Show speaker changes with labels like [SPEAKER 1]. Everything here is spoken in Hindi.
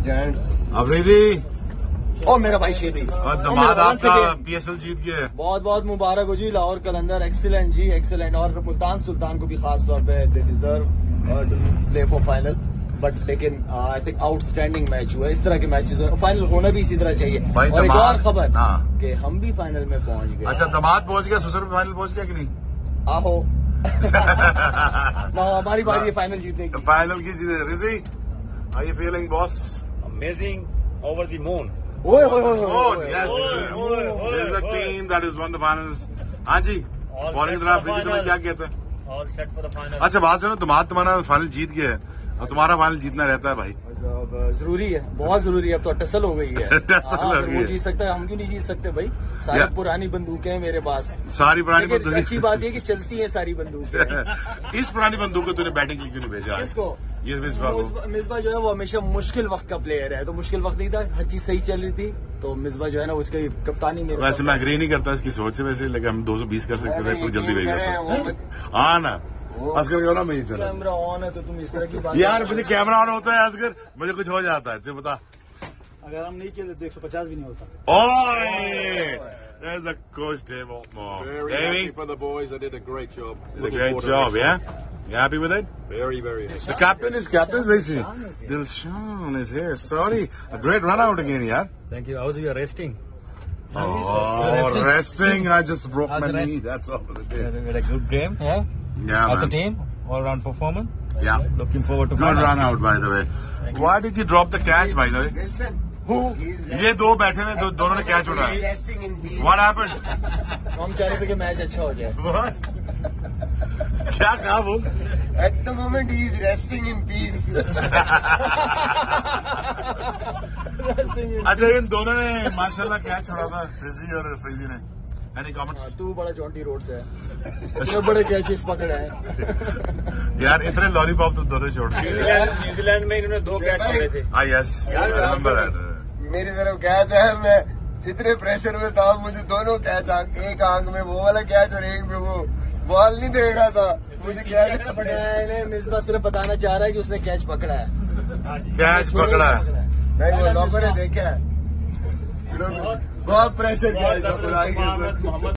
[SPEAKER 1] जेंट्स।
[SPEAKER 2] अफरीदी
[SPEAKER 3] और मेरा भाई शेबी
[SPEAKER 2] और दामाद आपका PSL जीत गया।
[SPEAKER 3] बहुत बहुत मुबारक हो जी। लाहौर कलंदर एक्सीलेंट जी, एक्सीलेंट। और मुल्तान सुल्तान को भी खास तौर पे they deserve play for final. But लेकिन आई थिंक आउटस्टैंडिंग मैच हुआ। इस तरह के मैचेस फाइनल होना भी इसी तरह चाहिए। और एक और खबर कि हम भी फाइनल में पहुंच गए।
[SPEAKER 2] अच्छा, दामाद पहुंच गया, ससुर भी फाइनल पहुंच गया कि नहीं?
[SPEAKER 3] आहो ना हमारी बारी है फाइनल जीतने की।
[SPEAKER 2] फाइनल की जीते। रिजी, how you feeling boss?
[SPEAKER 4] Amazing, over the moon.
[SPEAKER 3] ओए ओए
[SPEAKER 2] Oh yes, there is a team that has won the finals. हाँ जी, बॉलिंग तरफ अफरीदी तुम्हें क्या कहते हैं?
[SPEAKER 4] All set for the final.
[SPEAKER 2] अच्छा बात सुनो, दामाद तुम्हारा फाइनल जीत गया है और तुम्हारा फाइनल जीतना रहता है भाई।
[SPEAKER 3] जरूरी है, बहुत जरूरी है। अब तो टसल हो गई है।
[SPEAKER 2] टसल हो गई है।
[SPEAKER 3] वो जीत सकता है, हम क्यों नहीं जीत सकते भाई? सारी पुरानी बंदूकें हैं मेरे पास।
[SPEAKER 2] सारी पुरानी बंदूकें।
[SPEAKER 3] अच्छी बात है कि चलती है सारी बंदूकें।
[SPEAKER 2] इस पुरानी बंदूक को तूने बैटिंग के लिए क्यों नहीं भेजा?
[SPEAKER 3] किसको?
[SPEAKER 2] ये मिसबा को।
[SPEAKER 3] मिसबा जो है वो हमेशा मुश्किल वक्त का प्लेयर है, तो मुश्किल वक्त नहीं था, हर चीज सही चल रही थी, तो मिसबा जो है ना उसकी कप्तानी में।
[SPEAKER 2] वैसे मैं एग्री नहीं करता इसकी सोच से, वैसे लेकिन हम 220 कर सकते थे, कुछ जल्दी भेज देता। हाँ ना, असगर क्यों ना मैं
[SPEAKER 3] कैमरा ऑन है तो तुम इस तरह की बात।
[SPEAKER 2] यार मुझे कैमरा ऑन होता है असगर, मुझे कुछ हो जाता है, तुझे बता।
[SPEAKER 3] अगर हम नहीं किए तो 150 भी नहीं होता।
[SPEAKER 2] There's a coach table.
[SPEAKER 1] Very happy for the boys. They did a great job.
[SPEAKER 2] Did a great job, yeah? You happy with it?
[SPEAKER 1] Very, very happy.
[SPEAKER 2] The captain's racing. Dilshan is here. Sorry. A great run out again, yeah?
[SPEAKER 4] Thank you. How's your resting?
[SPEAKER 2] Oh, resting. I just broke my knee. That's all it did.
[SPEAKER 4] We had a good game, yeah?
[SPEAKER 2] Yeah,
[SPEAKER 4] As a
[SPEAKER 2] man.
[SPEAKER 4] team, all-round performance.
[SPEAKER 2] Yeah.
[SPEAKER 4] Looking forward to
[SPEAKER 2] Good
[SPEAKER 4] final.
[SPEAKER 2] run out, by the way. Why did you drop the catch, by the way? ये दो बैठे हुए दोनों ने कैच उठाया। What happened?
[SPEAKER 3] हम चाह रहे थे कि मैच अच्छा हो जाए।
[SPEAKER 2] What? क्या कहा वो?
[SPEAKER 1] At the moment, he is resting in peace.
[SPEAKER 2] अच्छा, इन दोनों ने माशाल्लाह कैच छोड़ा था, रिजी और अफरीदी ने। Any comments?
[SPEAKER 3] तू बड़ा जॉन्टी रोड से है, तूने बड़े कैचेस पकड़े हैं।
[SPEAKER 2] यार इतने लॉलीपॉप तो दोनों छोड़ दिए।
[SPEAKER 4] न्यूजीलैंड में इन्होंने 2 कैच छोड़े थे।
[SPEAKER 2] Ah yes, I remember that.
[SPEAKER 1] मेरी तरफ कैच है, मैं इतने प्रेशर में था, मुझे दोनों कैच, एक आंख में वो वाला कैच और एक में वो बॉल नहीं देख रहा था, मुझे कैच
[SPEAKER 3] नहीं, मिसबा सिर्फ बताना चाह रहा है कि उसने कैच पकड़ा है।
[SPEAKER 2] कैच पकड़ा है।
[SPEAKER 1] नहीं, वो लोगों ने देखा है, बहुत प्रेशर किया।